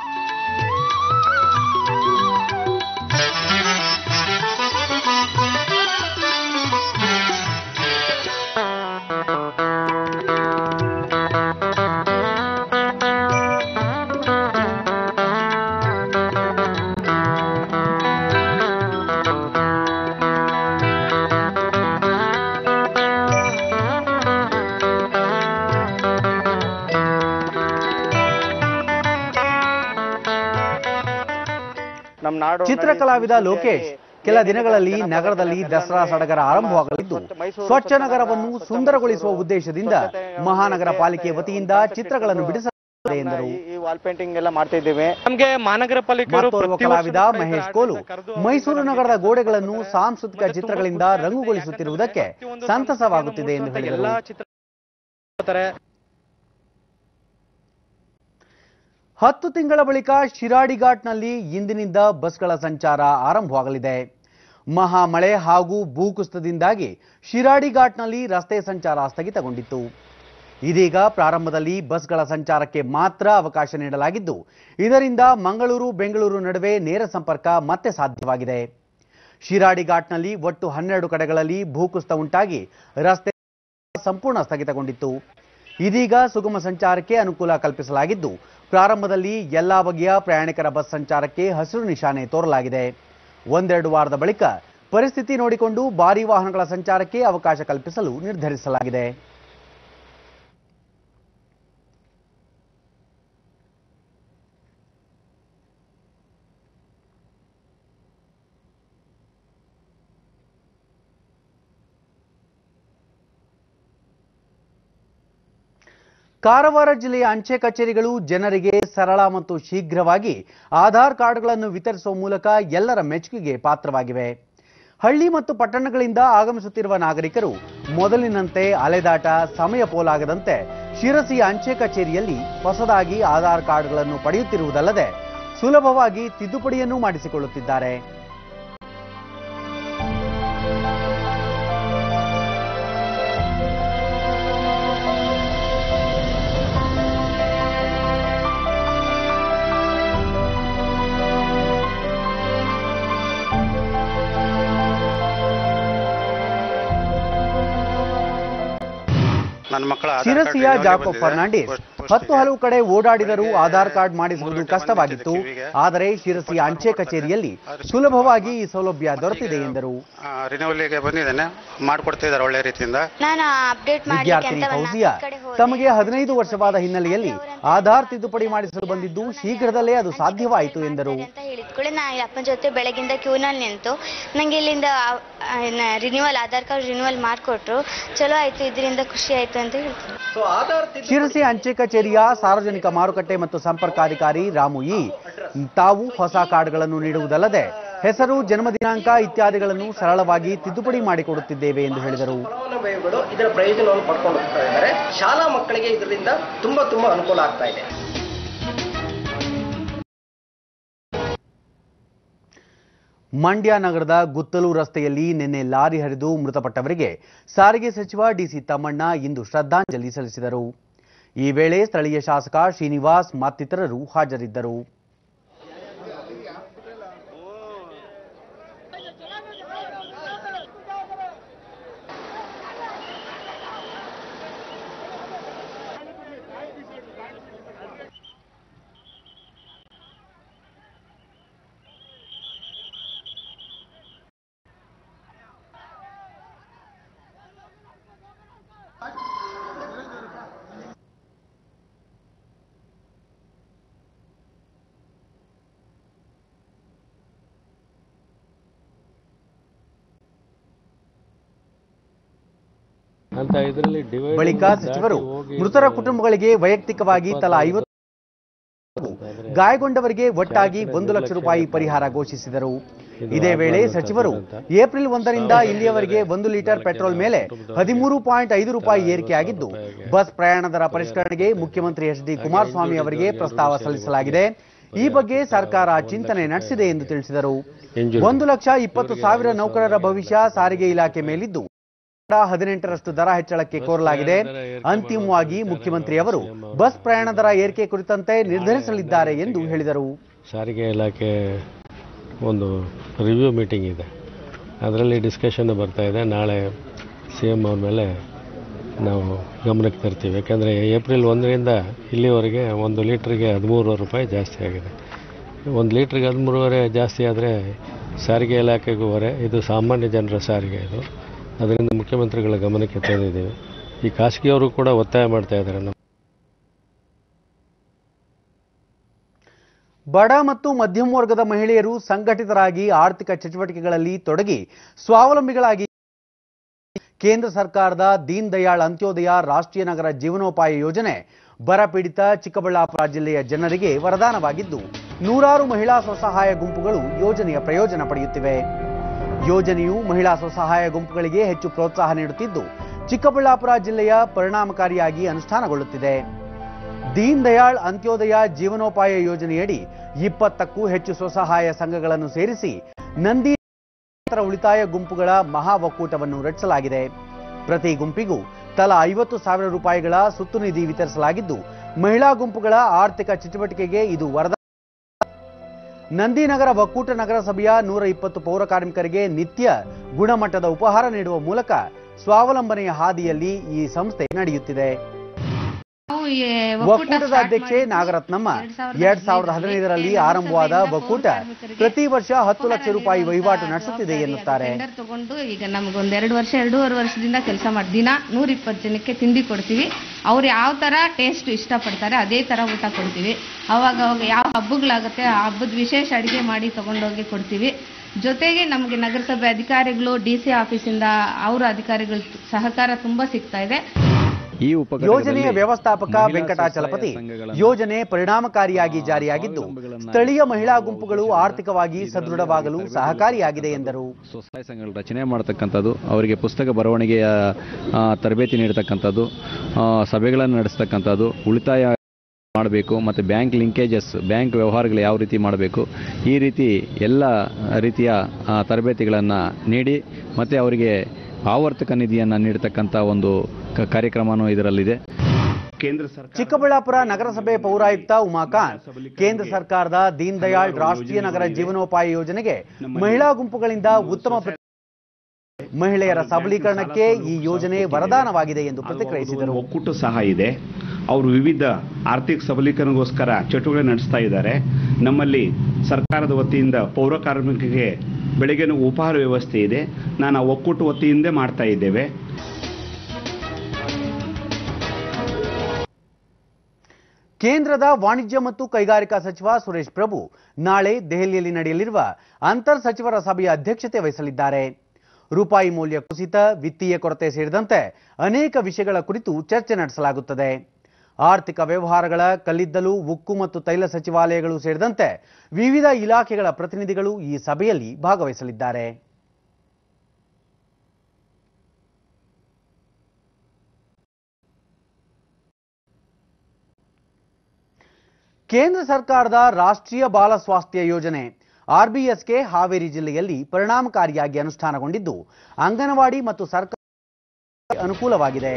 ಚಿತ್ರಕಲಾವಿದ ಲೋಕೇಶ್ ಕೆಲ ದಿನಗಳಲ್ಲಿ ನಗರದಲ್ಲಿ ದಸರಾ ಸಡಗರ ಆರಂಭವಾಗಲಿದ್ದು, ಸ್ವಚ್ಛ ನಗರವನ್ನು ಸುಂದರಗೊಳಿಸುವ ಉದ್ದೇಶದಿಂದ ಮಹಾನಗರ ಪಾಲಿಕೆ ವತಿಯಿಂದ ಚಿತ್ರಗಳನ್ನು ಬಿಡಿಸಲಾಗಿದೆ ಎಂದರು. ವಾಲ್ ಪೇಂಟಿಂಗ್ ಎಲ್ಲ ಮಾಡ್ತಾ ಇದ್ದೇವೆ. ನಮಗೆ ಮಹಾನಗರ ಪಾಲಿಕೆ ಕಲಾವಿದ ಮಹೇಶ್ ಕೋಲು ಮೈಸೂರು ನಗರದ ಗೋಡೆಗಳನ್ನು ಸಾಂಸ್ಕೃತಿಕ ಚಿತ್ರಗಳಿಂದ ರಂಗುಗೊಳಿಸುತ್ತಿರುವುದಕ್ಕೆ ಸಂತಸವಾಗುತ್ತಿದೆ ಎಂದು ಹೇಳಿದರು. ಹತ್ತು ತಿಂಗಳ ಬಳಿಕ ಶಿರಾಡಿ ಘಾಟ್ನಲ್ಲಿ ಇಂದಿನಿಂದ ಬಸ್ಗಳ ಸಂಚಾರ ಆರಂಭವಾಗಲಿದೆ. ಮಹಾ ಮಳೆ ಹಾಗೂ ಭೂಕುಸಿತದಿಂದಾಗಿ ಶಿರಾಡಿ ಘಾಟ್ನಲ್ಲಿ ರಸ್ತೆ ಸಂಚಾರ ಸ್ಥಗಿತಗೊಂಡಿತ್ತು. ಇದೀಗ ಪ್ರಾರಂಭದಲ್ಲಿ ಬಸ್ಗಳ ಸಂಚಾರಕ್ಕೆ ಮಾತ್ರ ಅವಕಾಶ ನೀಡಲಾಗಿದ್ದು, ಇದರಿಂದ ಮಂಗಳೂರು ಬೆಂಗಳೂರು ನಡುವೆ ನೇರ ಸಂಪರ್ಕ ಮತ್ತೆ ಸಾಧ್ಯವಾಗಿದೆ. ಶಿರಾಡಿ ಘಾಟ್ನಲ್ಲಿ ಒಟ್ಟು ಹನ್ನೆರಡು ಕಡೆಗಳಲ್ಲಿ ಭೂಕುಸಿತ ಉಂಟಾಗಿ ರಸ್ತೆ ಸಂಪೂರ್ಣ ಸ್ಥಗಿತಗೊಂಡಿತ್ತು. ಇದೀಗ ಸುಗಮ ಸಂಚಾರಕ್ಕೆ ಅನುಕೂಲ ಕಲ್ಪಿಸಲಾಗಿದ್ದು, ಪ್ರಾರಂಭದಲ್ಲಿ ಎಲ್ಲಾ ಬಗೆಯ ಪ್ರಯಾಣಿಕರ ಬಸ್ ಸಂಚಾರಕ್ಕೆ ಹಸಿರು ನಿಶಾನೆ ತೋರಲಾಗಿದೆ. ಒಂದೆರಡು ವಾರದ ಬಳಿಕ ಪರಿಸ್ಥಿತಿ ನೋಡಿಕೊಂಡು ಭಾರೀ ವಾಹನಗಳ ಸಂಚಾರಕ್ಕೆ ಅವಕಾಶ ಕಲ್ಪಿಸಲು ನಿರ್ಧರಿಸಲಾಗಿದೆ. ಕಾರವಾರ ಜಿಲ್ಲೆಯ ಅಂಚೆ ಕಚೇರಿಗಳು ಜನರಿಗೆ ಸರಳ ಮತ್ತು ಶೀಘ್ರವಾಗಿ ಆಧಾರ್ ಕಾರ್ಡ್ಗಳನ್ನು ವಿತರಿಸುವ ಮೂಲಕ ಎಲ್ಲರ ಮೆಚ್ಚುಗೆಗೆ ಪಾತ್ರವಾಗಿವೆ. ಹಳ್ಳಿ ಮತ್ತು ಪಟ್ಟಣಗಳಿಂದ ಆಗಮಿಸುತ್ತಿರುವ ನಾಗರಿಕರು ಮೊದಲಿನಂತೆ ಅಲೆದಾಟ, ಸಮಯ ಪೋಲಾಗದಂತೆ ಶಿರಸಿಯ ಅಂಚೆ ಕಚೇರಿಯಲ್ಲಿ ಹೊಸದಾಗಿ ಆಧಾರ್ ಕಾರ್ಡ್ಗಳನ್ನು ಪಡೆಯುತ್ತಿರುವುದಲ್ಲದೆ ಸುಲಭವಾಗಿ ತಿದ್ದುಪಡಿಯನ್ನು ಮಾಡಿಸಿಕೊಳ್ಳುತ್ತಿದ್ದಾರೆ. ಶಿರಸಿಯ ಜಾಕೋಬ್ ಫರ್ನಾಂಡಿಸ್ ಹತ್ತು ಹಲವು ಕಡೆ ಓಡಾಡಿದರೂ ಆಧಾರ್ ಕಾರ್ಡ್ ಮಾಡಿಸುವುದು ಕಷ್ಟವಾಗಿತ್ತು. ಆದರೆ ಶಿರಸಿಯ ಅಂಚೆ ಕಚೇರಿಯಲ್ಲಿ ಸುಲಭವಾಗಿ ಈ ಸೌಲಭ್ಯ ದೊರೆತಿದೆ ಎಂದರು. ರಿನ್ಯೂವಲ್ಗೆ ಬಂದಿದ್ದೇನೆ, ಮಾಡಿಕೊಡ್ತಿದ್ದಾರೆ ಒಳ್ಳೆ ರೀತಿಯಿಂದ. ವಿದ್ಯಾರ್ಥಿನಿ ಫೌಜಿಯಾ ತಮಗೆ ಹದಿನೈದು ವರ್ಷವಾದ ಹಿನ್ನೆಲೆಯಲ್ಲಿ ಆಧಾರ್ ತಿದ್ದುಪಡಿ ಮಾಡಿಸಲು ಬಂದಿದ್ದು ಶೀಘ್ರದಲ್ಲೇ ಅದು ಸಾಧ್ಯವಾಯಿತು ಎಂದರು. ನಾನು ಅಪ್ಪನ ಜೊತೆ ಬೆಳಗಿಂದ ಕ್ಯೂನಲ್ಲಿ ನಿಂತು ನಂಗೆ ಇಲ್ಲಿಂದ ರಿನ್ಯೂವಲ್ ಆಧಾರ್ ಕಾರ್ಡ್ ರಿನ್ಯೂವಲ್ ಮಾಡಿಕೊಟ್ರು. ಚಲೋ ಆಯ್ತು, ಇದರಿಂದ ಖುಷಿ ಆಯ್ತು ಅಂತ ಹೇಳ್ತೀನಿ. ಶಿರಸಿ ಅಂಚೆ ಕಚೇರಿಯ ಸಾರ್ವಜನಿಕ ಮಾರುಕಟ್ಟೆ ಮತ್ತು ಸಂಪರ್ಕಾಧಿಕಾರಿ ರಾಮು ಇ ತಾವು ಹೊಸ ಕಾರ್ಡ್ಗಳನ್ನು ನೀಡುವುದಲ್ಲದೆ ಹೆಸರು, ಜನ್ಮ ದಿನಾಂಕ ಇತ್ಯಾದಿಗಳನ್ನು ಸರಳವಾಗಿ ತಿದ್ದುಪಡಿ ಮಾಡಿಕೊಡುತ್ತಿದ್ದೇವೆ ಎಂದು ಹೇಳಿದರು. ಇದರ ಪ್ರಯೋಜನವನ್ನು ಪಡ್ಕೊಂಡು ಹೋಗ್ತಾ ಇದ್ದಾರೆ. ಶಾಲಾ ಮಕ್ಕಳಿಗೆ ಇದರಿಂದ ತುಂಬಾ ತುಂಬಾ ಅನುಕೂಲ ಆಗ್ತಾ ಇದೆ. ಮಂಡ್ಯ ನಗರದ ಗುತ್ತಲು ರಸ್ತೆಯಲ್ಲಿ ನಿನ್ನೆ ಲಾರಿ ಹರಿದು ಮೃತಪಟ್ಟವರಿಗೆ ಸಾರಿಗೆ ಸಚಿವ ಡಿಸಿ ತಮ್ಮಣ್ಣ ಇಂದು ಶ್ರದ್ಧಾಂಜಲಿ ಸಲ್ಲಿಸಿದರು. ಈ ವೇಳೆ ಸ್ಥಳೀಯ ಶಾಸಕ ಶ್ರೀನಿವಾಸ್ ಮತ್ತಿತರರು ಹಾಜರಿದ್ದರು. ಬಳಿಕ ಸಚಿವರು ಮೃತರ ಕುಟುಂಬಗಳಿಗೆ ವೈಯಕ್ತಿಕವಾಗಿ ತಲಾ ಐವತ್ತು, ಗಾಯಗೊಂಡವರಿಗೆ ಒಟ್ಟಾಗಿ ಒಂದು ಲಕ್ಷ ರೂಪಾಯಿ ಪರಿಹಾರ ಘೋಷಿಸಿದರು. ಇದೇ ವೇಳೆ ಸಚಿವರು ಏಪ್ರಿಲ್ ಒಂದರಿಂದ ಇಲ್ಲಿಯವರೆಗೆ ಒಂದು ಲೀಟರ್ ಪೆಟ್ರೋಲ್ ಮೇಲೆ ಹದಿಮೂರು ಪಾಯಿಂಟ್ ಐದು ರೂಪಾಯಿ ಏರಿಕೆಯಾಗಿದ್ದು ಬಸ್ ಪ್ರಯಾಣ ದರ ಪರಿಷ್ಕರಣೆಗೆ ಮುಖ್ಯಮಂತ್ರಿ ಎಚ್ ಡಿ ಕುಮಾರಸ್ವಾಮಿ ಅವರಿಗೆ ಪ್ರಸ್ತಾವ ಸಲ್ಲಿಸಲಾಗಿದೆ. ಈ ಬಗ್ಗೆ ಸರ್ಕಾರ ಚಿಂತನೆ ನಡೆಸಿದೆ ಎಂದು ತಿಳಿಸಿದರು. ಒಂದು ಲಕ್ಷ ಇಪ್ಪತ್ತು ಸಾವಿರ ನೌಕರರ ಭವಿಷ್ಯ ಸಾರಿಗೆ ಇಲಾಖೆ ಮೇಲಿದ್ದು ಹದಿನೆಂಟರಷ್ಟು ದರ ಹೆಚ್ಚಳಕ್ಕೆ ಕೋರಲಾಗಿದೆ. ಅಂತಿಮವಾಗಿ ಮುಖ್ಯಮಂತ್ರಿ ಅವರು ಬಸ್ ಪ್ರಯಾಣ ದರ ಏರಿಕೆ ಕುರಿತಂತೆ ನಿರ್ಧರಿಸಲಿದ್ದಾರೆ ಎಂದು ಹೇಳಿದರು. ಸಾರಿಗೆ ಇಲಾಖೆ ಒಂದು ರಿವ್ಯೂ ಮೀಟಿಂಗ್ ಇದೆ, ಅದರಲ್ಲಿ ಡಿಸ್ಕಷನ್ ಬರ್ತಾ ಇದೆ. ನಾಳೆ ಸಿ ಎಂ ಅವ್ರ ಮೇಲೆ ನಾವು ಗಮನಕ್ಕೆ ತರ್ತೀವಿ. ಯಾಕೆಂದರೆ ಏಪ್ರಿಲ್ ಒಂದರಿಂದ ಇಲ್ಲಿವರೆಗೆ ಒಂದು ಲೀಟ್ರಿಗೆ ಹದಿಮೂರುವರೆ ರೂಪಾಯಿ ಜಾಸ್ತಿ ಆಗಿದೆ. ಒಂದು ಲೀಟ್ರಿಗೆ ಹದಿಮೂರುವರೆ ಜಾಸ್ತಿ ಆದರೆ ಸಾರಿಗೆ ಇಲಾಖೆಗೂ ಹೊರೆ, ಇದು ಸಾಮಾನ್ಯ ಜನರ ಸಾರಿಗೆ ಇದು. ಅದರಿಂದ ಮುಖ್ಯಮಂತ್ರಿಗಳ ಗಮನಕ್ಕೆ ತಂದಿದ್ದೇವೆ. ಈ ಖಾಸಗಿಯವರು ಕೂಡ ಒತ್ತಾಯ ಮಾಡ್ತಾ ಇದ್ದಾರೆ. ಬಡ ಮತ್ತು ಮಧ್ಯಮ ವರ್ಗದ ಮಹಿಳೆಯರು ಸಂಘಟಿತರಾಗಿ ಆರ್ಥಿಕ ಚಟುವಟಿಕೆಗಳಲ್ಲಿ ತೊಡಗಿ ಸ್ವಾವಲಂಬಿಗಳಾಗಿ ಕೇಂದ್ರ ಸರ್ಕಾರದ ದೀನ್ ದಯಾಳ್ ಅಂತ್ಯೋದಯ ರಾಷ್ಟ್ರೀಯ ನಗರ ಜೀವನೋಪಾಯ ಯೋಜನೆ ಬರಪೀಡಿತ ಚಿಕ್ಕಬಳ್ಳಾಪುರ ಜಿಲ್ಲೆಯ ಜನರಿಗೆ ವರದಾನವಾಗಿದ್ದು ನೂರಾರು ಮಹಿಳಾ ಸ್ವಸಹಾಯ ಗುಂಪುಗಳು ಯೋಜನೆಯ ಪ್ರಯೋಜನ ಪಡೆಯುತ್ತಿವೆ. ಯೋಜನೆಯು ಮಹಿಳಾ ಸ್ವಸಹಾಯ ಗುಂಪುಗಳಿಗೆ ಹೆಚ್ಚು ಪ್ರೋತ್ಸಾಹ ನೀಡುತ್ತಿದ್ದು ಚಿಕ್ಕಬಳ್ಳಾಪುರ ಜಿಲ್ಲೆಯ ಪರಿಣಾಮಕಾರಿಯಾಗಿ ಅನುಷ್ಠಾನಗೊಳ್ಳುತ್ತಿದೆ. ದೀನ್ ದಯಾಳ್ ಅಂತ್ಯೋದಯ ಜೀವನೋಪಾಯ ಯೋಜನೆಯಡಿ ಇಪ್ಪತ್ತಕ್ಕೂ ಹೆಚ್ಚು ಸ್ವಸಹಾಯ ಸಂಘಗಳನ್ನು ಸೇರಿಸಿ ನಂದಿ ಉಳಿತಾಯ ಗುಂಪುಗಳ ಮಹಾ ಒಕ್ಕೂಟವನ್ನು ರಚಿಸಲಾಗಿದೆ. ಪ್ರತಿ ಗುಂಪಿಗೂ ತಲಾ ಐವತ್ತು ಸಾವಿರ ರೂಪಾಯಿಗಳ ಸುತ್ತು ನಿಧಿ ವಿತರಿಸಲಾಗಿದ್ದು ಮಹಿಳಾ ಗುಂಪುಗಳ ಆರ್ಥಿಕ ಚಟುವಟಿಕೆಗೆ ಇದು ವರದಾನ. ನಂದಿನಗರ ಒಕ್ಕೂಟ ನಗರಸಭೆಯ ನೂರ ಇಪ್ಪತ್ತು ಪೌರ ಕಾರ್ಮಿಕರಿಗೆ ನಿತ್ಯ ಗುಣಮಟ್ಟದ ಉಪಹಾರ ನೀಡುವ ಮೂಲಕ ಸ್ವಾವಲಂಬನೆಯ ಹಾದಿಯಲ್ಲಿ ಈ ಸಂಸ್ಥೆ ನಡೆಯುತ್ತಿದೆ. ಒಕ್ಕೂಟದ ಅಧ್ಯಕ್ಷೆ ನಾಗರತ್ನಮ್ಮ ಎರಡ್ ಸಾವಿರದ ಹದಿನೈದರಲ್ಲಿ ಆರಂಭವಾದ ಒಕ್ಕೂಟ ಪ್ರತಿ ವರ್ಷ ಹತ್ತು ಲಕ್ಷ ರೂಪಾಯಿ ವಹಿವಾಟು ನಡೆಸುತ್ತಿದೆ ಎನ್ನುತ್ತಾರೆ. ತಗೊಂಡು ಈಗ ನಮಗೊಂದು ಎರಡು ವರ್ಷ ಎರಡೂವರೆ ವರ್ಷದಿಂದ ಕೆಲಸ ಮಾಡಿ ದಿನ ನೂರ ಇಪ್ಪತ್ತು ಜನಕ್ಕೆ ತಿಂಡಿ ಕೊಡ್ತೀವಿ. ಅವ್ರು ಯಾವ ತರ ಟೇಸ್ಟ್ ಇಷ್ಟಪಡ್ತಾರೆ ಅದೇ ತರ ಊಟ ಕೊಡ್ತೀವಿ. ಅವಾಗ ಅವಾಗ ಯಾವ ಹಬ್ಬಗಳಾಗುತ್ತೆ ಆ ಹಬ್ಬದ ವಿಶೇಷ ಅಡಿಗೆ ಮಾಡಿ ತಗೊಂಡೋಗಿ ಕೊಡ್ತೀವಿ. ಜೊತೆಗೆ ನಮಗೆ ನಗರಸಭೆ ಅಧಿಕಾರಿಗಳು ಡಿ ಸಿ ಆಫೀಸಿಂದ ಅವರ ಅಧಿಕಾರಿಗಳ ಸಹಕಾರ ತುಂಬಾ ಸಿಗ್ತಾ ಇದೆ. ಈ ಯೋಜನೆಯ ವ್ಯವಸ್ಥಾಪಕ ವೆಂಕಟಾಚಲಪತಿ ಯೋಜನೆ ಪರಿಣಾಮಕಾರಿಯಾಗಿ ಜಾರಿಯಾಗಿದ್ದು ಸ್ಥಳೀಯ ಮಹಿಳಾ ಗುಂಪುಗಳು ಆರ್ಥಿಕವಾಗಿ ಸದೃಢವಾಗಲು ಸಹಕಾರಿಯಾಗಿದೆ ಎಂದರು. ಸ್ವಸಹಾಯ ಸಂಘಗಳ ರಚನೆ ಮಾಡತಕ್ಕಂಥದ್ದು, ಅವರಿಗೆ ಪುಸ್ತಕ ಬರವಣಿಗೆಯ ತರಬೇತಿ ನೀಡತಕ್ಕಂಥದ್ದು, ಸಭೆಗಳನ್ನು ನಡೆಸ್ತಕ್ಕಂಥದ್ದು, ಉಳಿತಾಯ ಮಾಡಬೇಕು ಮತ್ತು ಬ್ಯಾಂಕ್ ಲಿಂಕೇಜಸ್, ಬ್ಯಾಂಕ್ ವ್ಯವಹಾರಗಳು ಯಾವ ರೀತಿ ಮಾಡಬೇಕು, ಈ ರೀತಿ ಎಲ್ಲ ರೀತಿಯ ತರಬೇತಿಗಳನ್ನು ನೀಡಿ ಮತ್ತು ಅವರಿಗೆ ಆವರ್ತಕ ನಿಧಿಯನ್ನು ನೀಡತಕ್ಕಂಥ ಒಂದು ಕಾರ್ಯಕ್ರಮವೂ ಇದರಲ್ಲಿದೆ. ಕೇಂದ್ರ ಸರ್ಕಾರ ಚಿಕ್ಕಬಳ್ಳಾಪುರ ನಗರಸಭೆ ಪೌರಾಯುಕ್ತ ಉಮಾಕಾಂತ್ ಕೇಂದ್ರ ಸರ್ಕಾರದ ದೀನ್ ದಯಾಳ್ ರಾಷ್ಟ್ರೀಯ ನಗರ ಜೀವನೋಪಾಯ ಯೋಜನೆಗೆ ಮಹಿಳಾ ಗುಂಪುಗಳಿಂದ ಉತ್ತಮ ಮಹಿಳೆಯರ ಸಬಲೀಕರಣಕ್ಕೆ ಈ ಯೋಜನೆ ವರದಾನವಾಗಿದೆ ಎಂದು ಪ್ರತಿಕ್ರಿಯಿಸಿದರು. ಒಕ್ಕೂಟ ಸಹ ಇದೆ. ಅವರು ವಿವಿಧ ಆರ್ಥಿಕ ಸಬಲೀಕರಣಗೋಸ್ಕರ ಚಟುವಟಿಕೆ ನಡೆಸ್ತಾ ಇದ್ದಾರೆ. ನಮ್ಮಲ್ಲಿ ಸರ್ಕಾರದ ವತಿಯಿಂದ ಪೌರ ಕಾರ್ಮಿಕರಿಗೆ ಬೆಳಗಿನ ಉಪಹಾರ ವ್ಯವಸ್ಥೆ ಇದೆ. ನಾನು ಆ ಒಕ್ಕೂಟ ವತಿಯಿಂದ ಮಾಡ್ತಾ ಇದ್ದೇವೆ. ಕೇಂದ್ರದ ವಾಣಿಜ್ಯ ಮತ್ತು ಕೈಗಾರಿಕಾ ಸಚಿವ ಸುರೇಶ್ ಪ್ರಭು ನಾಳೆ ದೆಹಲಿಯಲ್ಲಿ ನಡೆಯಲಿರುವ ಅಂತರ್ ಸಚಿವರ ಸಭೆಯ ಅಧ್ಯಕ್ಷತೆ ವಹಿಸಲಿದ್ದಾರೆ. ರೂಪಾಯಿ ಮೌಲ್ಯ ಕುಸಿತ, ವಿತ್ತೀಯ ಕೊರತೆ ಸೇರಿದಂತೆ ಅನೇಕ ವಿಷಯಗಳ ಕುರಿತು ಚರ್ಚೆ ನಡೆಸಲಾಗುತ್ತದೆ. ಆರ್ಥಿಕ ವ್ಯವಹಾರಗಳ, ಕಲ್ಲಿದ್ದಲು, ಉಕ್ಕು ಮತ್ತು ತೈಲ ಸಚಿವಾಲಯಗಳು ಸೇರಿದಂತೆ ವಿವಿಧ ಇಲಾಖೆಗಳ ಪ್ರತಿನಿಧಿಗಳು ಈ ಸಭೆಯಲ್ಲಿ ಭಾಗವಹಿಸಲಿದ್ದಾರೆ. ಕೇಂದ್ರ ಸರ್ಕಾರದ ರಾಷ್ಟ್ರೀಯ ಬಾಲ ಸ್ವಾಸ್ಥ್ಯ ಯೋಜನೆ ಆರ್ಬಿಎಸ್ಕೆ ಹಾವೇರಿ ಜಿಲ್ಲೆಯಲ್ಲಿ ಪರಿಣಾಮಕಾರಿಯಾಗಿ ಅನುಷ್ಠಾನಗೊಂಡಿದ್ದು ಅಂಗನವಾಡಿ ಮತ್ತು ಸರ್ಕಾರ ಅನುಕೂಲವಾಗಿದೆ.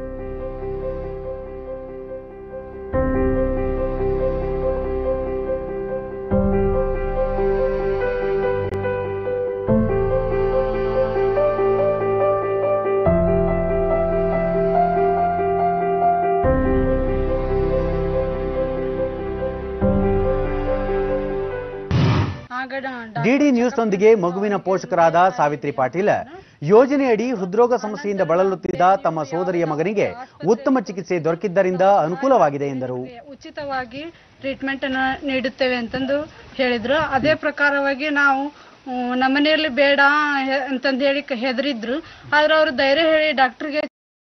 ಡಿಡಿ ನ್ಯೂಸ್ನೊಂದಿಗೆ ಮಗುವಿನ ಪೋಷಕರಾದ ಸಾವಿತ್ರಿ ಪಾಟೀಲ್ ಯೋಜನೆಯಡಿ ಹೃದ್ರೋಗ ಸಮಸ್ಯೆಯಿಂದ ಬಳಲುತ್ತಿದ್ದ ತಮ್ಮ ಸೋದರಿಯ ಮಗನಿಗೆ ಉತ್ತಮ ಚಿಕಿತ್ಸೆ ದೊರಕಿದ್ದರಿಂದ ಅನುಕೂಲವಾಗಿದೆ ಎಂದರು. ಉಚಿತವಾಗಿ ಟ್ರೀಟ್ಮೆಂಟ್ ಅನ್ನು ನೀಡುತ್ತೇವೆ ಅಂತಂದು ಹೇಳಿದ್ರು. ಅದೇ ಪ್ರಕಾರವಾಗಿ ನಾವು ನಮ್ಮನೆಯಲ್ಲಿ ಬೇಡ ಅಂತಂದು ಹೇಳಿ ಹೆದರಿದ್ರು. ಆದ್ರೆ ಅವರು ಧೈರ್ಯ ಹೇಳಿ ಡಾಕ್ಟರ್ಗೆ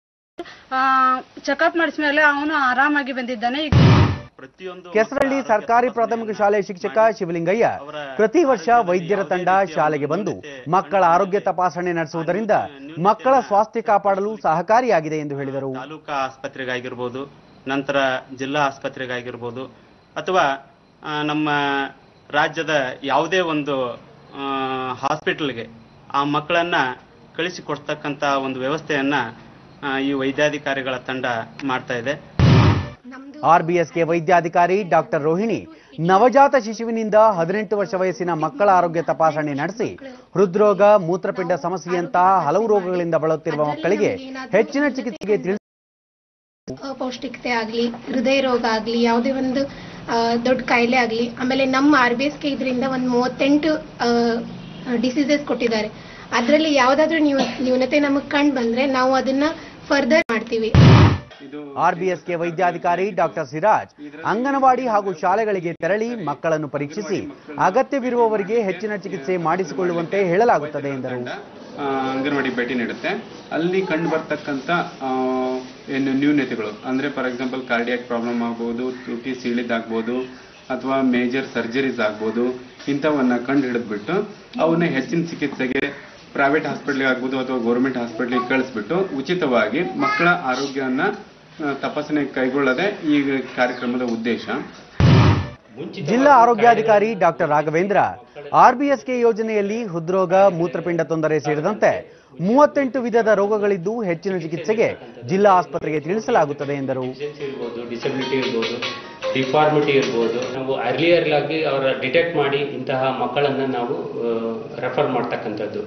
ಚೆಕಪ್ ಮಾಡಿದ ಮೇಲೆ ಅವನು ಆರಾಮಾಗಿ ಬಂದಿದ್ದಾನೆ. ಕೆಸರಳ್ಳಿ ಸರ್ಕಾರಿ ಪ್ರಾಥಮಿಕ ಶಾಲೆ ಶಿಕ್ಷಕ ಶಿವಲಿಂಗಯ್ಯ ಪ್ರತಿ ವರ್ಷ ವೈದ್ಯರ ತಂಡ ಶಾಲೆಗೆ ಬಂದು ಮಕ್ಕಳ ಆರೋಗ್ಯ ತಪಾಸಣೆ ನಡೆಸುವುದರಿಂದ ಮಕ್ಕಳ ಸ್ವಾಸ್ಥ್ಯ ಕಾಪಾಡಲು ಸಹಕಾರಿಯಾಗಿದೆ ಎಂದು ಹೇಳಿದರು. ತಾಲೂಕಾ ಆಸ್ಪತ್ರೆಗಾಗಿರ್ಬೋದು, ನಂತರ ಜಿಲ್ಲಾ ಆಸ್ಪತ್ರೆಗಾಗಿರ್ಬೋದು, ಅಥವಾ ನಮ್ಮ ರಾಜ್ಯದ ಯಾವುದೇ ಒಂದು ಹಾಸ್ಪಿಟಲ್ಗೆ ಆ ಮಕ್ಕಳನ್ನ ಕಳಿಸಿಕೊಡ್ತಕ್ಕಂಥ ಒಂದು ವ್ಯವಸ್ಥೆಯನ್ನ ಈ ವೈದ್ಯಾಧಿಕಾರಿಗಳ ತಂಡ ಮಾಡ್ತಾ ಇದೆ. ಆರ್ಬಿಎಸ್ಕೆ ವೈದ್ಯಾಧಿಕಾರಿ ಡಾಕ್ಟರ್ ರೋಹಿಣಿ ನವಜಾತ ಶಿಶುವಿನಿಂದ ಹದಿನೆಂಟು ವರ್ಷ ವಯಸ್ಸಿನ ಮಕ್ಕಳ ಆರೋಗ್ಯ ತಪಾಸಣೆ ನಡೆಸಿ ಹೃದ್ರೋಗ, ಮೂತ್ರಪಿಂಡ ಸಮಸ್ಯೆಯಂತಹ ಹಲವು ರೋಗಗಳಿಂದ ಬಳಲುತ್ತಿರುವ ಮಕ್ಕಳಿಗೆ ಹೆಚ್ಚಿನ ಚಿಕಿತ್ಸೆಗೆ ತಿಳಿಸಿ ಅಪೌಷ್ಟಿಕತೆ ಆಗಲಿ, ಹೃದಯ ರೋಗ ಆಗಲಿ, ಯಾವುದೇ ಒಂದು ದೊಡ್ಡ ಕಾಯಿಲೆ ಆಗಲಿ, ಆಮೇಲೆ ನಮ್ಮ ಆರ್ಬಿಎಸ್ಕೆ ಇದರಿಂದ ಒಂದು ಮೂವತ್ತೆಂಟು ಡಿಸೀಸಸ್ ಕೊಟ್ಟಿದ್ದಾರೆ. ಅದರಲ್ಲಿ ಯಾವುದಾದ್ರೂ ನ್ಯೂನತೆ ನಮಗೆ ಕಂಡು ಬಂದ್ರೆ ನಾವು ಅದನ್ನ ಫರ್ದರ್ ಮಾಡ್ತೀವಿ. ಆರ್ಬಿಎಸ್ಕೆ ವೈದ್ಯಾಧಿಕಾರಿ ಡಾಕ್ಟರ್ ಸಿರಾಜ್ ಅಂಗನವಾಡಿ ಹಾಗೂ ಶಾಲೆಗಳಿಗೆ ತೆರಳಿ ಮಕ್ಕಳನ್ನು ಪರೀಕ್ಷಿಸಿ ಅಗತ್ಯವಿರುವವರಿಗೆ ಹೆಚ್ಚಿನ ಚಿಕಿತ್ಸೆ ಮಾಡಿಸಿಕೊಳ್ಳುವಂತೆ ಹೇಳಲಾಗುತ್ತದೆ ಎಂದರು. ಅಂಗನವಾಡಿ ಭೇಟಿ ನೀಡುತ್ತೆ. ಅಲ್ಲಿ ಕಂಡು ಬರ್ತಕ್ಕಂಥ ಏನು ನ್ಯೂನತೆಗಳು ಅಂದ್ರೆ ಫಾರ್ ಎಕ್ಸಾಂಪಲ್ ಕಾರ್ಡಿಯಾಕ್ ಪ್ರಾಬ್ಲಮ್ ಆಗ್ಬೋದು, ತುಟಿ ಸೀಳಿದಾಗ್ಬೋದು, ಅಥವಾ ಮೇಜರ್ ಸರ್ಜರೀಸ್ ಆಗ್ಬೋದು, ಇಂಥವನ್ನ ಕಂಡು ಹಿಡಿದ್ಬಿಟ್ಟು ಅವನ್ನ ಹೆಚ್ಚಿನ ಚಿಕಿತ್ಸೆಗೆ ಪ್ರೈವೇಟ್ ಹಾಸ್ಪಿಟ್ಲಿಗೆ ಆಗ್ಬೋದು ಅಥವಾ ಗೌರ್ಮೆಂಟ್ ಹಾಸ್ಪಿಟ್ಲಿಗೆ ಕಳಿಸ್ಬಿಟ್ಟು ಉಚಿತವಾಗಿ ಮಕ್ಕಳ ಆರೋಗ್ಯವನ್ನ ತಪಾಸಣೆ ಕೈಗೊಳ್ಳದೆ ಈ ಕಾರ್ಯಕ್ರಮದ ಉದ್ದೇಶ. ಜಿಲ್ಲಾ ಆರೋಗ್ಯಾಧಿಕಾರಿ ಡಾಕ್ಟರ್ ರಾಘವೇಂದ್ರ ಆರ್ಬಿಎಸ್ಕೆ ಯೋಜನೆಯಲ್ಲಿ ಹೃದ್ರೋಗ, ಮೂತ್ರಪಿಂಡ ತೊಂದರೆ ಸೇರಿದಂತೆ ಮೂವತ್ತೆಂಟು ವಿಧದ ರೋಗಗಳಿದ್ದು ಹೆಚ್ಚಿನ ಚಿಕಿತ್ಸೆಗೆ ಜಿಲ್ಲಾ ಆಸ್ಪತ್ರೆಗೆ ತಿಳಿಸಲಾಗುತ್ತದೆ ಎಂದರು. ಡಿಸಬಿಲಿಟಿ ಇರ್ಬೋದು, ಡಿಫಾರ್ಮಿಟಿ ಇರ್ಬೋದು, ನಾವು ಅರ್ಲಿಯರ್ ಆಗಿ ಅವರ ಡಿಟೆಕ್ಟ್ ಮಾಡಿ ಇಂತಹ ಮಕ್ಕಳನ್ನು ನಾವು ರೆಫರ್ ಮಾಡ್ತಕ್ಕಂಥದ್ದು.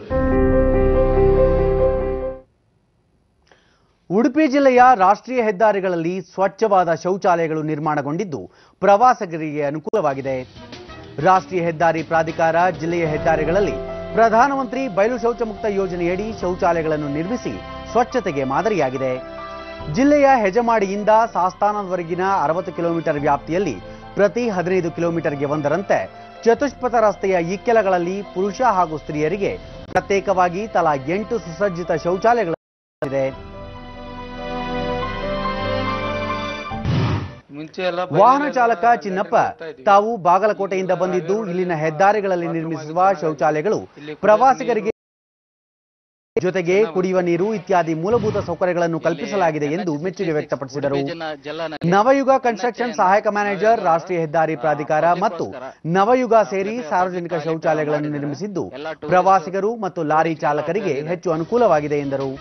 ಉಡುಪಿ ಜಿಲ್ಲೆಯ ರಾಷ್ಟ್ರೀಯ ಹೆದ್ದಾರಿಗಳಲ್ಲಿ ಸ್ವಚ್ಛವಾದ ಶೌಚಾಲಯಗಳು ನಿರ್ಮಾಣಗೊಂಡಿದ್ದು ಪ್ರವಾಸಿಗರಿಗೆ ಅನುಕೂಲವಾಗಿದೆ. ರಾಷ್ಟ್ರೀಯ ಹೆದ್ದಾರಿ ಪ್ರಾಧಿಕಾರ ಜಿಲ್ಲೆಯ ಹೆದ್ದಾರಿಗಳಲ್ಲಿ ಪ್ರಧಾನಮಂತ್ರಿ ಬಯಲು ಶೌಚ ಮುಕ್ತ ಯೋಜನೆಯಡಿ ಶೌಚಾಲಯಗಳನ್ನು ನಿರ್ಮಿಸಿ ಸ್ವಚ್ಛತೆಗೆ ಮಾದರಿಯಾಗಿದೆ. ಜಿಲ್ಲೆಯ ಹೆಜಮಾಡಿಯಿಂದ ಸಾಸ್ತಾನದವರೆಗಿನ ಅರವತ್ತು ಕಿಲೋಮೀಟರ್ ವ್ಯಾಪ್ತಿಯಲ್ಲಿ ಪ್ರತಿ ಹದಿನೈದು ಕಿಲೋಮೀಟರ್ಗೆ ಒಂದರಂತೆ ಚತುಷ್ಪಥ ರಸ್ತೆಯ ಇಕ್ಕೆಲಗಳಲ್ಲಿ ಪುರುಷ ಹಾಗೂ ಸ್ತ್ರೀಯರಿಗೆ ಪ್ರತ್ಯೇಕವಾಗಿ ತಲಾ ಎಂಟು ಸುಸಜ್ಜಿತ ಶೌಚಾಲಯಗಳಿವೆ. ವಾಹನ ಚಾಲಕ ಚಿನ್ನಪ್ಪ ತಾವು ಬಾಗಲಕೋಟೆಯಿಂದ ಬಂದಿದ್ದು ಇಲ್ಲಿನ ಹೆದ್ದಾರಿಗಳಲ್ಲಿ ನಿರ್ಮಿಸಿರುವ ಶೌಚಾಲಯಗಳು ಪ್ರವಾಸಿಗರಿಗೆ ಜೊತೆಗೆ ಕುಡಿಯುವ ನೀರು ಇತ್ಯಾದಿ ಮೂಲಭೂತ ಸೌಕರ್ಯಗಳನ್ನು ಕಲ್ಪಿಸಲಾಗಿದೆ ಎಂದು ಮೆಚ್ಚುಗೆ ವ್ಯಕ್ತಪಡಿಸಿದರು. ನವಯುಗ ಕನ್ಸ್ಟ್ರಕ್ಷನ್ ಸಹಾಯಕ ಮ್ಯಾನೇಜರ್, ರಾಷ್ಟ್ರೀಯ ಹೆದ್ದಾರಿ ಪ್ರಾಧಿಕಾರ ಮತ್ತು ನವಯುಗ ಸೇರಿ ಸಾರ್ವಜನಿಕ ಶೌಚಾಲಯಗಳನ್ನು ನಿರ್ಮಿಸಿದ್ದು ಪ್ರವಾಸಿಗರು ಮತ್ತು ಲಾರಿ ಚಾಲಕರಿಗೆ ಹೆಚ್ಚು ಅನುಕೂಲವಾಗಿದೆ ಎಂದರು.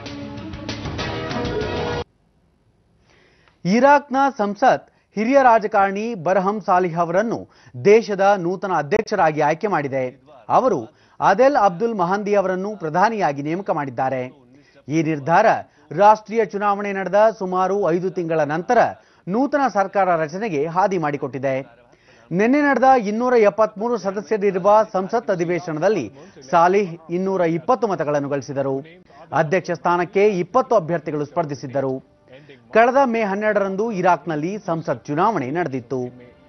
ಇರಾಕ್ನ ಸಂಸತ್ ಹಿರಿಯ ರಾಜಕಾರಣಿ ಬರ್ಹಮ್ ಸಾಲಿಹ್ ಅವರನ್ನು ದೇಶದ ನೂತನ ಅಧ್ಯಕ್ಷರಾಗಿ ಆಯ್ಕೆ ಮಾಡಿದೆ. ಅವರು ಅದೆಲ್ ಅಬ್ದುಲ್ ಮಹಂದಿ ಅವರನ್ನು ಪ್ರಧಾನಿಯಾಗಿ ನೇಮಕ ಮಾಡಿದ್ದಾರೆ. ಈ ನಿರ್ಧಾರ ರಾಷ್ಟ್ರೀಯ ಚುನಾವಣೆ ನಡೆದ ಸುಮಾರು ಐದು ತಿಂಗಳ ನಂತರ ನೂತನ ಸರ್ಕಾರ ರಚನೆಗೆ ಹಾದಿ ಮಾಡಿಕೊಟ್ಟಿದೆ. ನಿನ್ನೆ ನಡೆದ ಇನ್ನೂರ ಎಪ್ಪತ್ಮೂರು ಸದಸ್ಯರಿರುವ ಸಂಸತ್ ಅಧಿವೇಶನದಲ್ಲಿ ಸಾಲಿಹ್ ಇನ್ನೂರ ಇಪ್ಪತ್ತು ಮತಗಳನ್ನು ಗಳಿಸಿದರು. ಅಧ್ಯಕ್ಷ ಸ್ಥಾನಕ್ಕೆ ಇಪ್ಪತ್ತು ಅಭ್ಯರ್ಥಿಗಳು ಸ್ಪರ್ಧಿಸಿದ್ದರು. ಕಳೆದ ಮೇ ಹನ್ನೆರಡರಂದು ಇರಾಕ್ನಲ್ಲಿ ಸಂಸತ್ ಚುನಾವಣೆ ನಡೆದಿತ್ತು.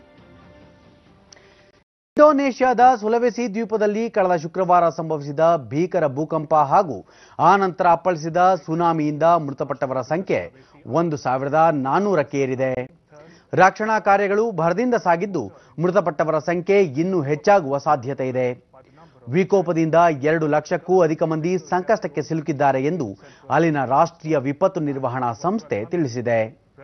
ಇಂಡೋನೇಷ್ಯಾದ ಸುಲವೆಸಿ ದ್ವೀಪದಲ್ಲಿ ಕಳೆದ ಶುಕ್ರವಾರ ಸಂಭವಿಸಿದ ಭೀಕರ ಭೂಕಂಪ ಹಾಗೂ ಆ ನಂತರ ಅಪ್ಪಳಿಸಿದ ಸುನಾಮಿಯಿಂದ ಮೃತಪಟ್ಟವರ ಸಂಖ್ಯೆ ಒಂದು ಸಾವಿರದ ನಾನ್ನೂರಕ್ಕೆ ಏರಿದೆ. ರಕ್ಷಣಾ ಕಾರ್ಯಗಳು ಭರದಿಂದ ಸಾಗಿದ್ದು ಮೃತಪಟ್ಟವರ ಸಂಖ್ಯೆ ಇನ್ನೂ ಹೆಚ್ಚಾಗುವ ಸಾಧ್ಯತೆ ಇದೆ. ವಿಕೋಪದಿಂದ ಎರಡು ಲಕ್ಷಕ್ಕೂ ಅಧಿಕ ಮಂದಿ ಸಂಕಷ್ಟಕ್ಕೆ ಸಿಲುಕಿದ್ದಾರೆ ಎಂದು ಅಲ್ಲಿನ ರಾಷ್ಟ್ರೀಯ ವಿಪತ್ತು ನಿರ್ವಹಣಾ ಸಂಸ್ಥೆ ತಿಳಿಸಿದೆ.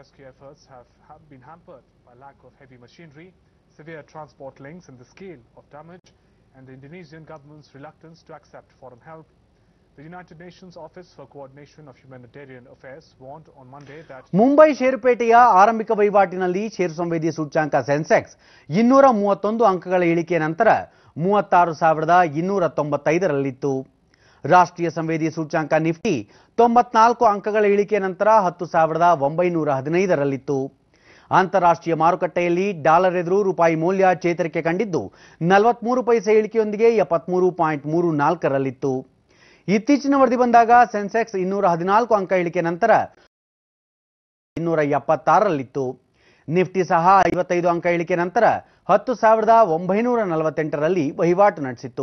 Severe transport links and the scale of damage and the Indonesian government's reluctance to accept foreign help. The United Nations Office for Coordination of Humanitarian Affairs warned on Monday that Mumbai ಷೇರುಪೇಟೆಯ ಆರಂಭಿಕ ವಹಿವಾಟಿನಲ್ಲಿ ಷೇರು ಸಂವೇದಿ ಸೂಚ್ಯಾಂಕ ಸೆನ್ಸೆಕ್ಸ್ ಇನ್ನೂರ ಮೂವತ್ತೊಂದು ಅಂಕಗಳ ಇಳಿಕೆ ನಂತರ ಮೂವತ್ತಾರು ಸಾವಿರದ ಇನ್ನೂರ ತೊಂಬತ್ತೈದರಲ್ಲಿತ್ತು. ರಾಷ್ಟ್ರೀಯ ಸಂವೇದಿ ಸೂಚ್ಯಾಂಕ ನಿಫ್ಟಿ ತೊಂಬತ್ನಾಲ್ಕು ಅಂಕಗಳ ಇಳಿಕೆ ನಂತರ ಹತ್ತು ಸಾವಿರದ ಒಂಬೈನೂರ ಹದಿನೈದರಲ್ಲಿತ್ತು. ಅಂತಾರಾಷ್ಟ್ರೀಯ ಮಾರುಕಟ್ಟೆಯಲ್ಲಿ ಡಾಲರ್ ಎದುರು ರೂಪಾಯಿ ಮೌಲ್ಯ ಚೇತರಿಕೆ ಕಂಡಿದ್ದು ನಲವತ್ಮೂರು ಪೈಸೆ ಇಳಿಕೆಯೊಂದಿಗೆ ಎಪ್ಪತ್ಮೂರು ಪಾಯಿಂಟ್ ಮೂರು ನಾಲ್ಕರಲ್ಲಿತ್ತು. ಇತ್ತೀಚಿನ ವರದಿ ಬಂದಾಗ ಸೆನ್ಸೆಕ್ಸ್ ಇನ್ನೂರ ಹದಿನಾಲ್ಕು ಅಂಕ ಇಳಿಕೆ ನಂತರ ಇನ್ನೂರ ಎಪ್ಪತ್ತಾರರಲ್ಲಿತ್ತು. ನಿಫ್ಟಿ ಸಹ ಐವತ್ತೈದು ಅಂಕ ಇಳಿಕೆ ನಂತರ ಹತ್ತು ಸಾವಿರದ ಒಂಬೈನೂರ ನಲವತ್ತೆಂಟರಲ್ಲಿ ವಹಿವಾಟು ನಡೆಸಿತ್ತು.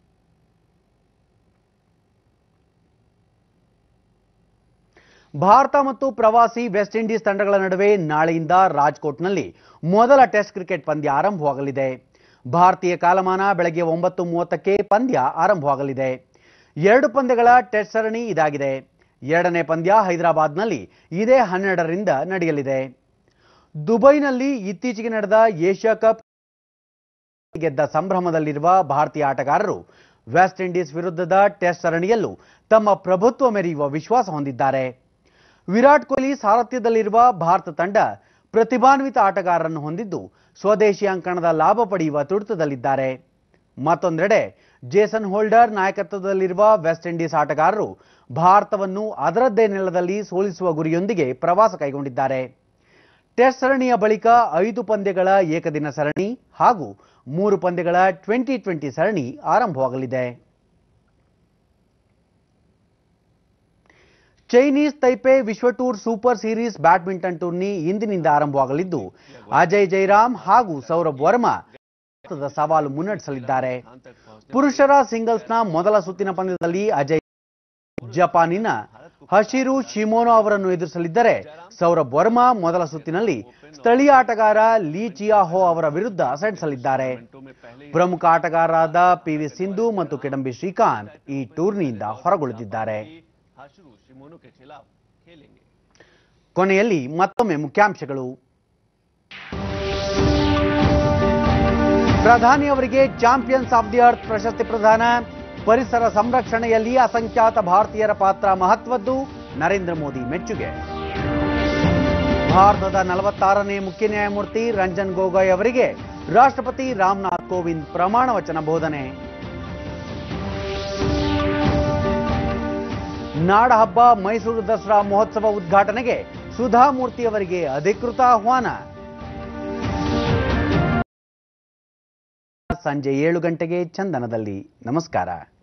ಭಾರತ ಮತ್ತು ಪ್ರವಾಸಿ ವೆಸ್ಟ್ ಇಂಡೀಸ್ ತಂಡಗಳ ನಡುವೆ ನಾಳೆಯಿಂದ ರಾಜ್ಕೋಟ್ನಲ್ಲಿ ಮೊದಲ ಟೆಸ್ಟ್ ಕ್ರಿಕೆಟ್ ಪಂದ್ಯ ಆರಂಭವಾಗಲಿದೆ. ಭಾರತೀಯ ಕಾಲಮಾನ ಬೆಳಗ್ಗೆ ಒಂಬತ್ತು ಮೂವತ್ತಕ್ಕೆ ಪಂದ್ಯ ಆರಂಭವಾಗಲಿದೆ. ಎರಡು ಪಂದ್ಯಗಳ ಟೆಸ್ಟ್ ಸರಣಿ ಇದಾಗಿದೆ. ಎರಡನೇ ಪಂದ್ಯ ಹೈದರಾಬಾದ್ನಲ್ಲಿ ಇದೇ ಹನ್ನೆರಡರಿಂದ ನಡೆಯಲಿದೆ. ದುಬೈನಲ್ಲಿ ಇತ್ತೀಚೆಗೆ ನಡೆದ ಏಷ್ಯಾ ಕಪ್ ಗೆದ್ದ ಸಂಭ್ರಮದಲ್ಲಿರುವ ಭಾರತೀಯ ಆಟಗಾರರು ವೆಸ್ಟ್ ಇಂಡೀಸ್ ವಿರುದ್ಧದ ಟೆಸ್ಟ್ ಸರಣಿಯಲ್ಲೂ ತಮ್ಮ ಪ್ರಭುತ್ವ ಮೆರೆಯುವ ವಿಶ್ವಾಸ ಹೊಂದಿದ್ದಾರೆ. ವಿರಾಟ್ ಕೊಹ್ಲಿ ಸಾರಥ್ಯದಲ್ಲಿರುವ ಭಾರತ ತಂಡ ಪ್ರತಿಭಾನ್ವಿತ ಆಟಗಾರರನ್ನು ಹೊಂದಿದ್ದು ಸ್ವದೇಶಿ ಅಂಕಣದ ಲಾಭ ಪಡೆಯುವ ತುಡಿತದಲ್ಲಿದ್ದಾರೆ. ಮತ್ತೊಂದೆಡೆ ಜೇಸನ್ ಹೋಲ್ಡರ್ ನಾಯಕತ್ವದಲ್ಲಿರುವ ವೆಸ್ಟ್ ಇಂಡೀಸ್ ಆಟಗಾರರು ಭಾರತವನ್ನು ಅದರದ್ದೇ ನೆಲದಲ್ಲಿ ಸೋಲಿಸುವ ಗುರಿಯೊಂದಿಗೆ ಪ್ರವಾಸ ಕೈಗೊಂಡಿದ್ದಾರೆ. ಟೆಸ್ಟ್ ಸರಣಿಯ ಬಳಿಕ ಐದು ಪಂದ್ಯಗಳ ಏಕದಿನ ಸರಣಿ ಹಾಗೂ ಮೂರು ಪಂದ್ಯಗಳ ಟ್ವೆಂಟಿ ಟ್ವೆಂಟಿ ಸರಣಿ ಆರಂಭವಾಗಲಿದೆ. ಚೈನೀಸ್ ತೈಪೆ ವಿಶ್ವ tour super series badminton tourney ಇಂದಿನಿಂದ ಆರಂಭವಾಗಲಿದ್ದು ಅಜಯ್ ಜೈರಾಮ್ ಹಾಗೂ ಸೌರಭ್ ವರ್ಮಾ ಭಾರತದ ಸವಾಲು ಮುನ್ನಡೆಸಲಿದ್ದಾರೆ. ಪುರುಷರ ಸಿಂಗಲ್ಸ್ನ ಮೊದಲ ಸುತ್ತಿನ ಪಂದ್ಯದಲ್ಲಿ ಅಜಯ್ ಜಪಾನಿನ ಹಶಿರು ಶಿಮೋನೋ ಅವರನ್ನು ಎದುರಿಸಲಿದ್ದರೆ ಸೌರಭ್ ವರ್ಮಾ ಮೊದಲ ಸುತ್ತಿನಲ್ಲಿ ಸ್ಥಳೀಯ ಆಟಗಾರ ಲೀ ಚಿಯಾಹೋ ಅವರ ವಿರುದ್ಧ ಸೆಣಸಲಿದ್ದಾರೆ. ಪ್ರಮುಖ ಆಟಗಾರರಾದ ಪಿವಿ ಸಿಂಧು ಮತ್ತು ಕಿಡಂಬಿ ಶ್ರೀಕಾಂತ್ ಈ ಟೂರ್ನಿಯಿಂದ ಹೊರಗುಳಿದಿದ್ದಾರೆ. ಕೊನೆಯಲ್ಲಿ ಮತ್ತೊಮ್ಮೆ ಮುಖ್ಯಾಂಶಗಳು. ಪ್ರಧಾನಿ ಅವರಿಗೆ ಚಾಂಪಿಯನ್ಸ್ ಆಫ್ ದಿ ಅರ್ತ್ ಪ್ರಶಸ್ತಿ ಪ್ರದಾನ. ಪರಿಸರ ಸಂರಕ್ಷಣೆಯಲ್ಲಿ ಅಸಂಖ್ಯಾತ ಭಾರತೀಯರ ಪಾತ್ರ ಮಹತ್ವದ್ದು, ನರೇಂದ್ರ ಮೋದಿ ಮೆಚ್ಚುಗೆ. ಭಾರತದ ನಲವತ್ತಾರನೇ ಮುಖ್ಯ ನ್ಯಾಯಮೂರ್ತಿ ರಂಜನ್ ಗೊಗೊಯ್ ಅವರಿಗೆ ರಾಷ್ಟ್ರಪತಿ ರಾಮನಾಥ್ ಕೋವಿಂದ್ ಪ್ರಮಾಣ ವಚನ ಬೋಧನೆ. ನಾಡಹಬ್ಬ ಮೈಸೂರು ದಸರಾ ಮಹೋತ್ಸವ ಉದ್ಘಾಟನೆಗೆ ಸುಧಾಮೂರ್ತಿ ಅವರಿಗೆ ಅಧಿಕೃತ ಆಹ್ವಾನ. ಸಂಜೆ ಏಳು ಗಂಟೆಗೆ ಚಂದನದಲ್ಲಿ. ನಮಸ್ಕಾರ.